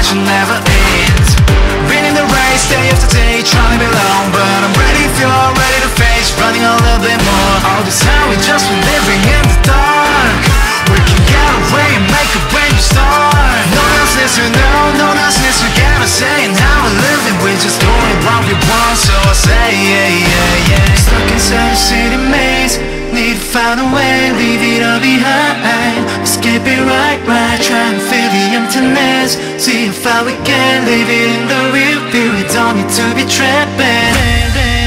adventure never ends. Winning the race day after day, trying to be alone, but I'm ready if you're ready to face running a little bit more. All this time we just been living in the dark. We can get away and make a brand new start. No one else needs to know, no one else needs to get a say in how we're living. We're just doing what we want, so I say yeah, yeah, yeah. Stuck inside a city maze, need to find a way, leave it all behind. Escape it right, try and feel the emptiness. See how far we can, leave it in the real view. We don't need to be trapping.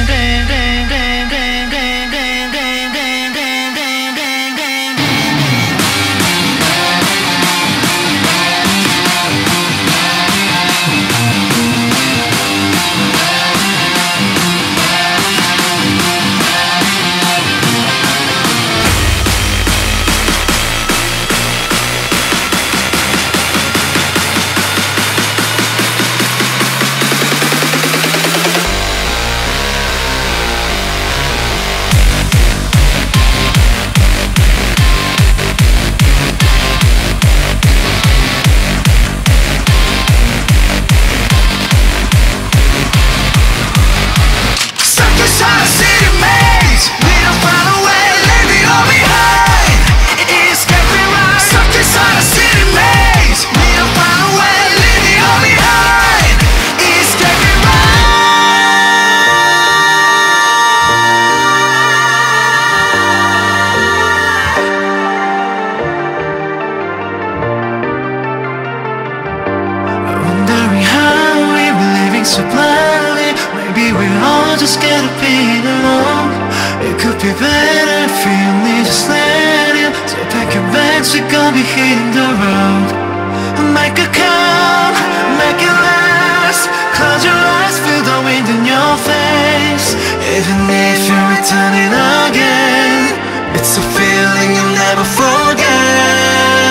So blindly, maybe we're all just scared of being alone. It could be better if we only just let it. So pack your bags, we're gonna be hitting the road. Make it come, make it last. Close your eyes, feel the wind in your face. Even if you're returning again, it's a feeling you'll never forget.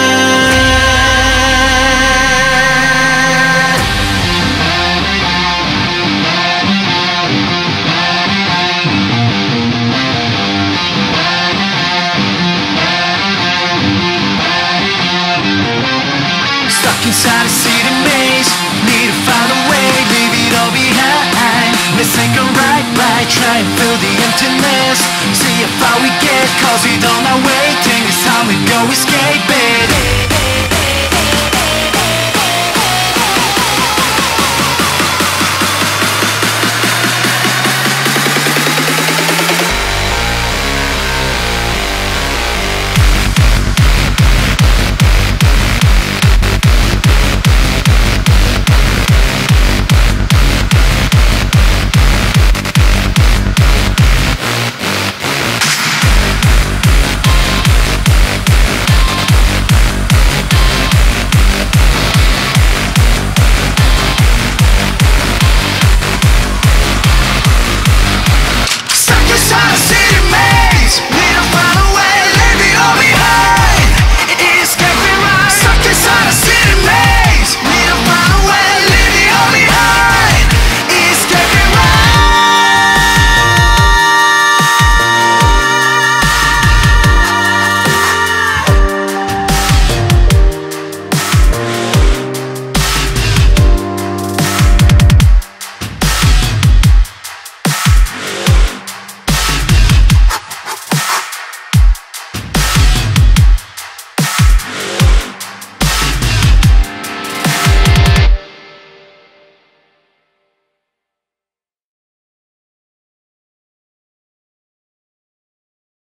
Inside a city maze, need to find a way, leave it all behind. Let's take a ride, try and fill the emptiness. See how far we get, cause we don't know waiting. It's time we go escape it.